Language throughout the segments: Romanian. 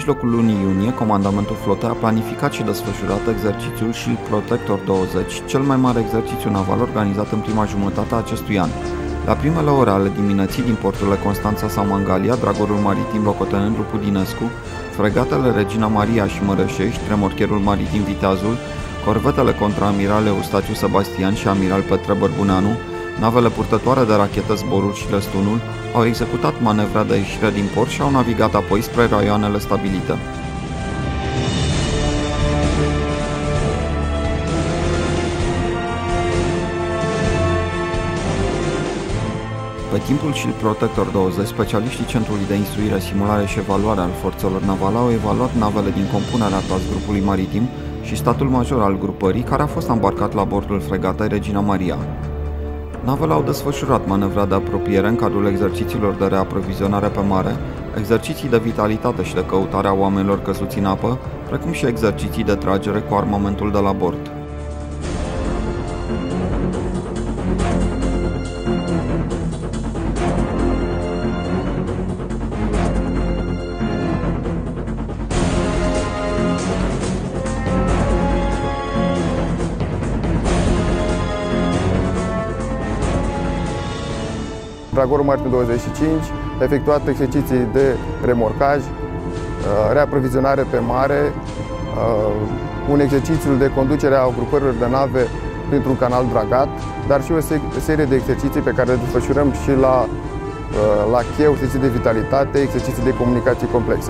mijlocul lunii iunie, Comandamentul Flotei a planificat și desfășurat exercițiul Shield Protector 20, cel mai mare exercițiu naval organizat în prima jumătate a acestui an. La primele ore ale dimineții, din porturile Constanța sau Mangalia, Dragorul Maritim Locotenent Pudinescu, fregatele Regina Maria și Mărășești, remorcherul maritim Viteazul, corvetele contraamiral Eustațiu Sebastian și amiral Petre Bărbuneanu, navele purtătoare de rachete Zborul și Destunul au executat manevra de ieșire din port și au navigat apoi spre raioanele stabilite. Pe timpul Shield Protector 20, specialiștii Centrului de Instruire, Simulare și Evaluare al Forțelor Navale au evaluat navele din compunerea TAS grupului maritim și statul major al grupării, care a fost ambarcat la bordul fregatei Regina Maria. Navele au desfășurat manevra de apropiere în cadrul exercițiilor de reaprovizionare pe mare, exerciții de vitalitate și de căutare a oamenilor căzuți în apă, precum și exerciții de tragere cu armamentul de la bord. Dragorul Maritim 25 a efectuat exerciții de remorcaj, reaprovizionare pe mare, un exercițiu de conducere a grupărilor de nave printr-un canal dragat, dar și o serie de exerciții pe care le desfășurăm și la cheu, exerciții de vitalitate, exerciții de comunicații complexe.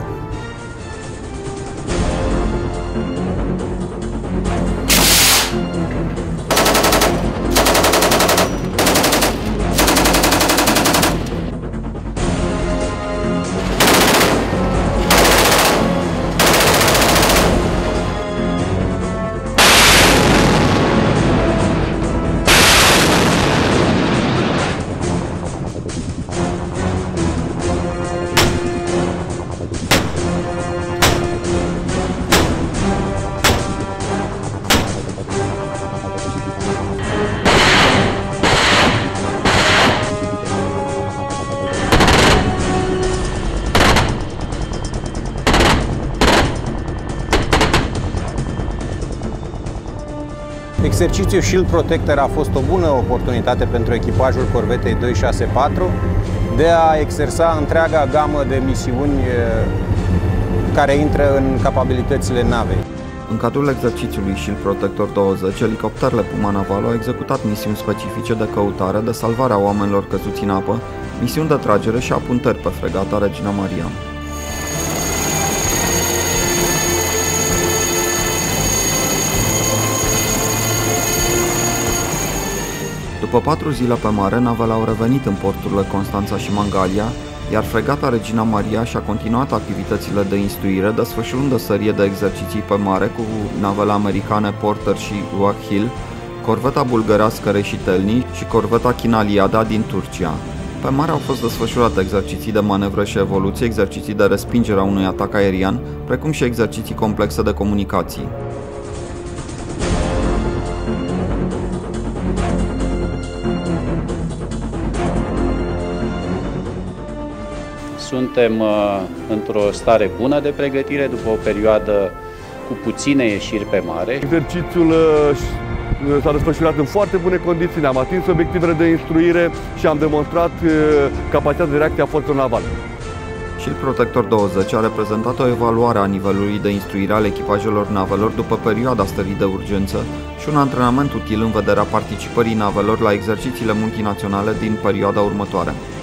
Exercițiul Shield Protector a fost o bună oportunitate pentru echipajul corvetei 264 de a exersa întreaga gamă de misiuni care intră în capabilitățile navei. În cadrul exercițiului Shield Protector 20, elicopterele Puma Naval au executat misiuni specifice de căutare, de salvare a oamenilor căzuți în apă, misiuni de tragere și apuntări pe fregata Regina Maria. După 4 zile pe mare, navele au revenit în porturile Constanța și Mangalia, iar fregata Regina Maria și-a continuat activitățile de instruire, desfășurând o serie de exerciții pe mare cu navele americane Porter și Rock Hill, corveta bulgărească Reșitelni și corveta Kinaliada din Turcia. Pe mare au fost desfășurate exerciții de manevră și evoluție, exerciții de respingere a unui atac aerian, precum și exerciții complexe de comunicații. Suntem într-o stare bună de pregătire după o perioadă cu puține ieșiri pe mare. Exercițiul s-a desfășurat în foarte bune condiții, ne-am atins obiectivele de instruire și am demonstrat capacitatea de reacție a forțelor navale. Shield Protector 20 a reprezentat o evaluare a nivelului de instruire al echipajelor navelor după perioada stării de urgență și un antrenament util în vederea participării navelor la exercițiile multinaționale din perioada următoare.